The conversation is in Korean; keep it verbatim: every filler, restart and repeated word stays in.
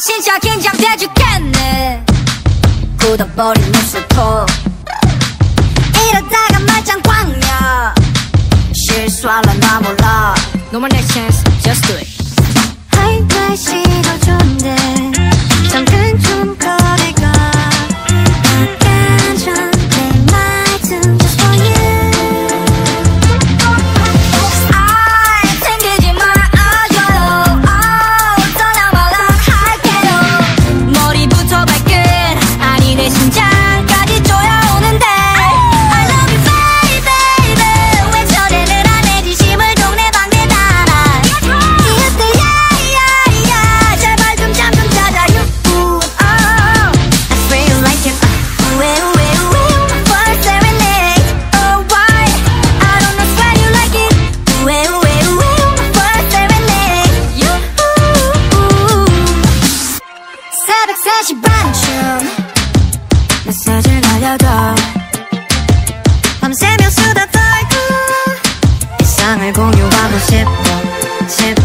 진짜 긴장돼 죽겠네. 굳어버린 입술도 이러다가 말짱 광야. 실수할라 나 몰라. No more next chance, just do it. 하이 날씨가 좋은데 잠깐 좀 거리가 약간 전 내 말투 just for you. 아이 챙기지 말아줘요. 떠나 말라 할게요. 머리부터 발끝 아니 내 심장까지 쪼여오는데 I love you baby baby. 왜 저래를 안 해 진심을 동네방네 달아. 이때 야야야 제발 좀 잠 좀 자자요. I feel like it. 우에 우에 우에 for serenade. Oh why I don't know why you like it. 우에 우에 우에 for serenade. You 새벽 세 시 반쯤 메시지를 날려줘. 밤새며 수다 떨고 일상을 공유하고 싶어 싶어.